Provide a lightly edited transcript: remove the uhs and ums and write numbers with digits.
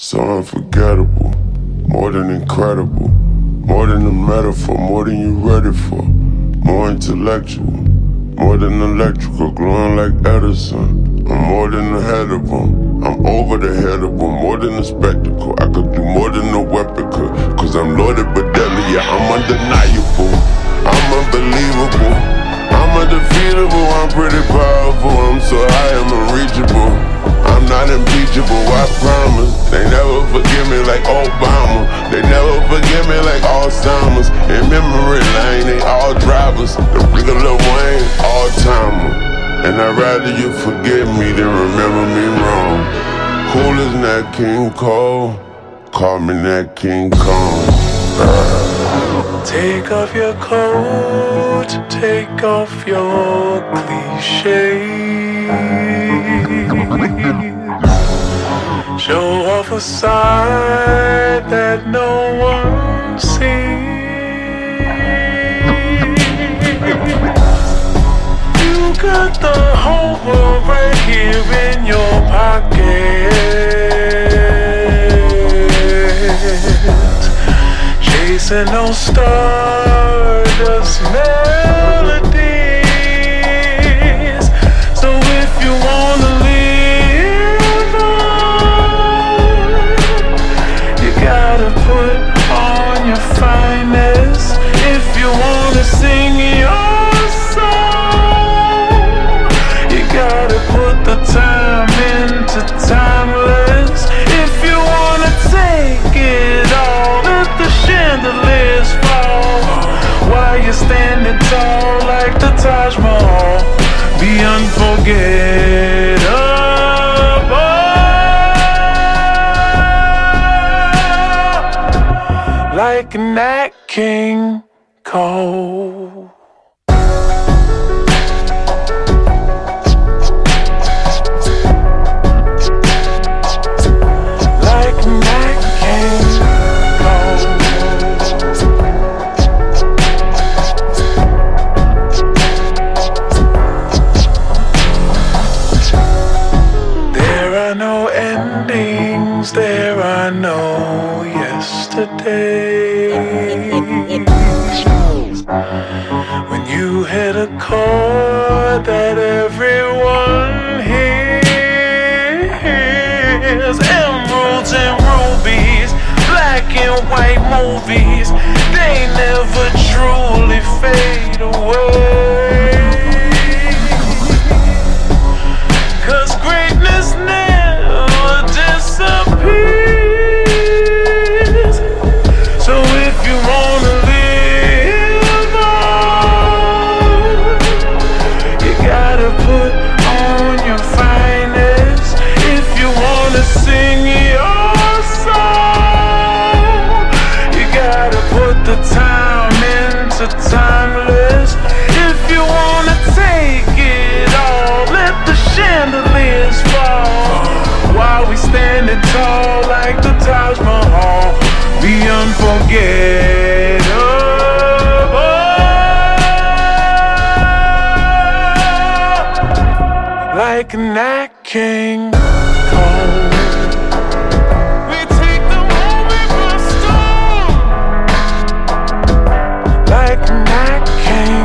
So unforgettable, more than incredible, more than a metaphor, more than you ready for, more intellectual, more than electrical, glowing like Edison. I'm more than ahead of them, I'm over the head of them, more than a spectacle. I could do more than a weapon could, cause I'm loaded but deadly, yeah, I'm undeniable, I'm unbelievable, I'm undefeatable, I'm pretty powerful, I'm so high, I'm unreachable, I'm not impeachable, I promise. They never forgive me like Obama, they never forgive me like Alzheimer's. In memory lane, they all drivers, the bigger Lil Wayne, all-timer. And I'd rather you forget me than remember me wrong. Cool as Nat King Cole, call me Nat King Kong. Take off your coat, take off your cliches. Show off a side that no one sees. You got the whole world right here in your pocket, chasing those stardust melodies. So if you wanna live on, you gotta put on your finest. If you wanna sing your song, you gotta put the time into timeless. If you wanna take it all, let the chandeliers fall while you're standing tall like the Taj Mahal. Be unforgettable like Nat King Cole. There are no yesterdays. When you hit a chord that everyone hears, emeralds and rubies, black and white movies, they never truly fade away. 'Cause greatness never disappears. So if you wanna live on, you gotta put on your finest. If you wanna sing your song, you gotta put the time into timeless. If you wanna take it all, let the chandeliers fall while we standing tall like the Taj Mahal. Be unforgettable like Nat King Cole. We take the moment by storm like Nat King